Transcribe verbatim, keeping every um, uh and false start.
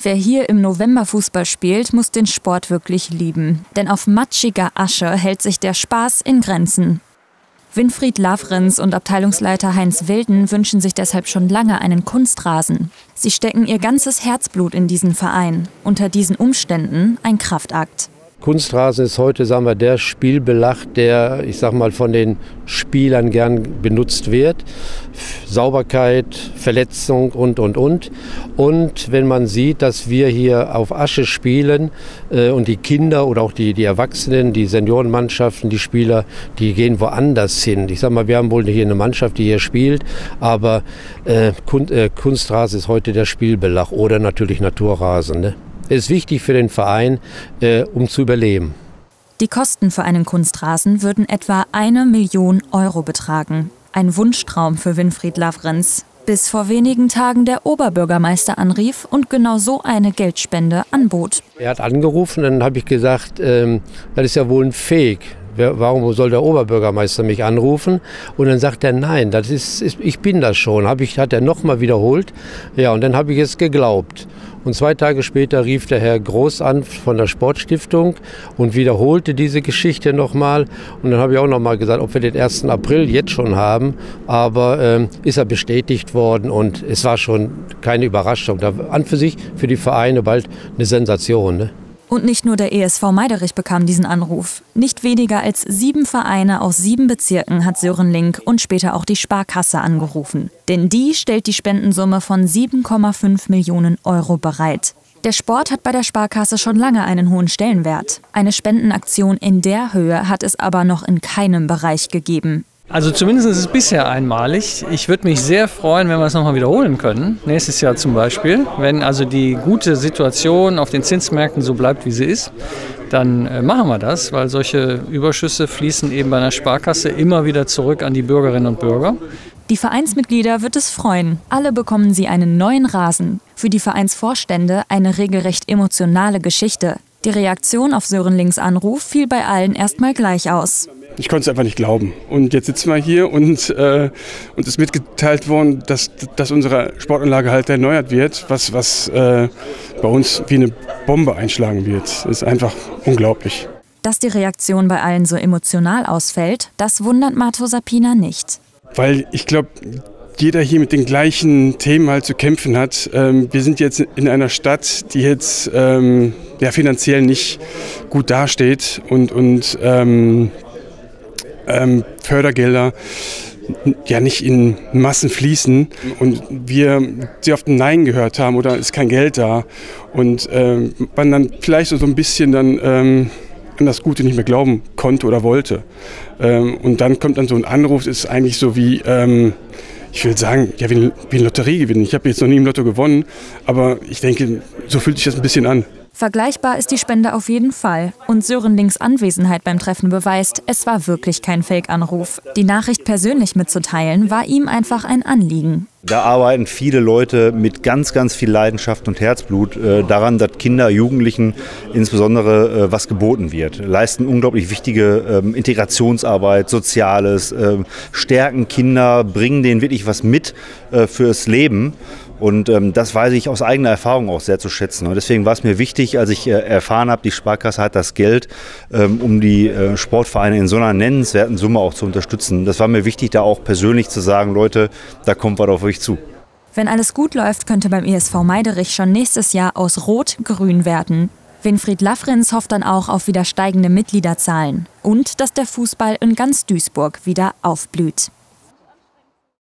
Wer hier im November Fußball spielt, muss den Sport wirklich lieben. Denn auf matschiger Asche hält sich der Spaß in Grenzen. Winfried Lavrenz und Abteilungsleiter Heinz Wilden wünschen sich deshalb schon lange einen Kunstrasen. Sie stecken ihr ganzes Herzblut in diesen Verein. Unter diesen Umständen ein Kraftakt. Kunstrasen ist heute, sagen wir, der Spielbelag, der, ich sag mal, von den Spielern gern benutzt wird. Sauberkeit, Verletzung und, und, und. Und wenn man sieht, dass wir hier auf Asche spielen äh, und die Kinder oder auch die, die Erwachsenen, die Seniorenmannschaften, die Spieler, die gehen woanders hin. Ich sag mal, wir haben wohl hier eine Mannschaft, die hier spielt, aber äh, Kun äh, Kunstrasen ist heute der Spielbelag oder natürlich Naturrasen, ne? Ist wichtig für den Verein, äh, um zu überleben. Die Kosten für einen Kunstrasen würden etwa eine Million Euro betragen. Ein Wunschtraum für Winfried Lavrenz, bis vor wenigen Tagen der Oberbürgermeister anrief und genau so eine Geldspende anbot. Er hat angerufen, dann habe ich gesagt, ähm, das ist ja wohl ein Fake. Warum soll der Oberbürgermeister mich anrufen? Und dann sagt er, nein, das ist, ist, ich bin das schon. Hab ich, hat er nochmal wiederholt. Ja, und dann habe ich es geglaubt. Und zwei Tage später rief der Herr Groß an von der Sportstiftung und wiederholte diese Geschichte nochmal. Und dann habe ich auch nochmal gesagt, ob wir den ersten April jetzt schon haben. Aber ähm, ist er bestätigt worden und es war schon keine Überraschung. Da, an für sich, für die Vereine bald eine Sensation, ne? Und nicht nur der E S V Meiderich bekam diesen Anruf. Nicht weniger als sieben Vereine aus sieben Bezirken hat Sören Link und später auch die Sparkasse angerufen. Denn die stellt die Spendensumme von sieben Komma fünf Millionen Euro bereit. Der Sport hat bei der Sparkasse schon lange einen hohen Stellenwert. Eine Spendenaktion in der Höhe hat es aber noch in keinem Bereich gegeben. Also zumindest ist es bisher einmalig. Ich würde mich sehr freuen, wenn wir es nochmal wiederholen können. Nächstes Jahr zum Beispiel. Wenn also die gute Situation auf den Zinsmärkten so bleibt, wie sie ist, dann äh, machen wir das, weil solche Überschüsse fließen eben bei einer Sparkasse immer wieder zurück an die Bürgerinnen und Bürger. Die Vereinsmitglieder wird es freuen. Alle bekommen sie einen neuen Rasen. Für die Vereinsvorstände eine regelrecht emotionale Geschichte. Die Reaktion auf Sören Links Anruf fiel bei allen erstmal gleich aus. Ich konnte es einfach nicht glauben. Und jetzt sitzen wir hier und äh, uns ist mitgeteilt worden, dass, dass unsere Sportanlage halt erneuert wird, was, was äh, bei uns wie eine Bombe einschlagen wird. Das ist einfach unglaublich. Dass die Reaktion bei allen so emotional ausfällt, das wundert Mato Sapina nicht. Weil ich glaube, jeder hier mit den gleichen Themen halt zu kämpfen hat. Ähm, wir sind jetzt in einer Stadt, die jetzt ähm, ja, finanziell nicht gut dasteht und, und ähm, ähm, Fördergelder ja nicht in Massen fließen und wir sehr oft ein Nein gehört haben oder ist kein Geld da und ähm, man dann vielleicht so ein bisschen dann ähm, an das Gute nicht mehr glauben konnte oder wollte. Ähm, und dann kommt dann so ein Anruf, ist eigentlich so wie, ähm, ich will sagen, ja, wie, wie ein Lotteriegewinn. Ich habe jetzt noch nie im Lotto gewonnen, aber ich denke, so fühlt sich das ein bisschen an. Vergleichbar ist die Spende auf jeden Fall. Und Sören Links Anwesenheit beim Treffen beweist, es war wirklich kein Fake-Anruf. Die Nachricht persönlich mitzuteilen, war ihm einfach ein Anliegen. Da arbeiten viele Leute mit ganz, ganz viel Leidenschaft und Herzblut äh, daran, dass Kinder, Jugendlichen insbesondere äh, was geboten wird. Leisten unglaublich wichtige äh, Integrationsarbeit, Soziales, äh, stärken Kinder, bringen denen wirklich was mit äh, fürs Leben. Und ähm, das weiß ich aus eigener Erfahrung auch sehr zu schätzen. Und deswegen war es mir wichtig, als ich äh, erfahren habe, die Sparkasse hat das Geld, ähm, um die äh, Sportvereine in so einer nennenswerten Summe auch zu unterstützen. Das war mir wichtig, da auch persönlich zu sagen, Leute, da kommt was auf euch zu. Wenn alles gut läuft, könnte beim E S V Meiderich schon nächstes Jahr aus Rot-Grün werden. Winfried Lavrenz hofft dann auch auf wieder steigende Mitgliederzahlen und dass der Fußball in ganz Duisburg wieder aufblüht.